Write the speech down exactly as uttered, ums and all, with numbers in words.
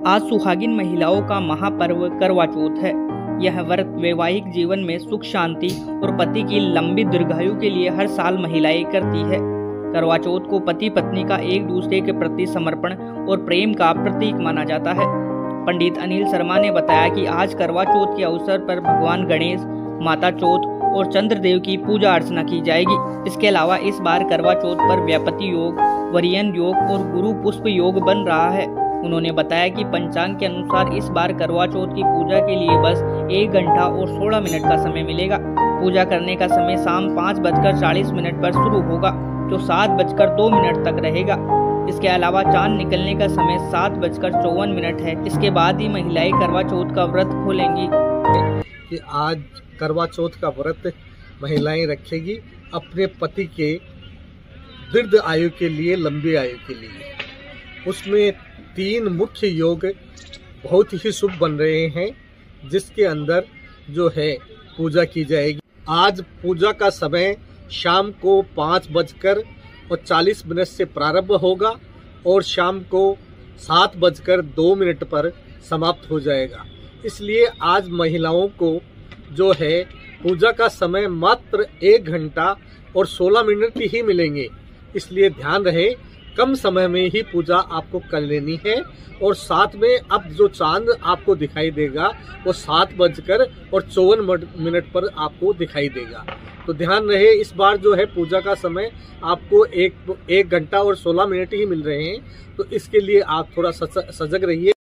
आज सुहागिन महिलाओं का महापर्व करवा चौथ है। यह व्रत वैवाहिक जीवन में सुख शांति और पति की लंबी दीर्घायु के लिए हर साल महिलाएं करती है। करवा चौथ को पति पत्नी का एक दूसरे के प्रति समर्पण और प्रेम का प्रतीक माना जाता है। पंडित अनिल शर्मा ने बताया कि आज करवा चौथ के अवसर पर भगवान गणेश, माता चौथ और चंद्रदेव की पूजा अर्चना की जाएगी। इसके अलावा इस बार करवा चौथ पर व्यापति योग, वरियन योग और गुरु पुष्प योग बन रहा है। उन्होंने बताया कि पंचांग के अनुसार इस बार करवा चौथ की पूजा के लिए बस एक घंटा और सोलह मिनट का समय मिलेगा। पूजा करने का समय शाम पाँच बजकर चालीस मिनट पर शुरू होगा, जो सात बजकर दो मिनट तक रहेगा। इसके अलावा चांद निकलने का समय सात बजकर चौवन मिनट है। इसके बाद ही महिलाएं करवा चौथ का व्रत खोलेंगी। कि आज करवा चौथ का व्रत महिलाएं रखेगी अपने पति के दीर्घ आयु के लिए, लंबी आयु के लिए। उसमें तीन मुख्य योग बहुत ही शुभ बन रहे हैं, जिसके अंदर जो है पूजा की जाएगी। आज पूजा का समय शाम को पाँच बजकर और चालीस मिनट से प्रारंभ होगा और शाम को सात बजकर दो मिनट पर समाप्त हो जाएगा। इसलिए आज महिलाओं को जो है पूजा का समय मात्र एक घंटा और सोलह मिनट ही मिलेंगे। इसलिए ध्यान रहे, कम समय में ही पूजा आपको कर लेनी है। और साथ में अब जो चांद आपको दिखाई देगा वो सात बजकर और चौवन मिनट पर आपको दिखाई देगा। तो ध्यान रहे, इस बार जो है पूजा का समय आपको एक एक घंटा और सोलह मिनट ही मिल रहे हैं। तो इसके लिए आप थोड़ा सजग रहिए।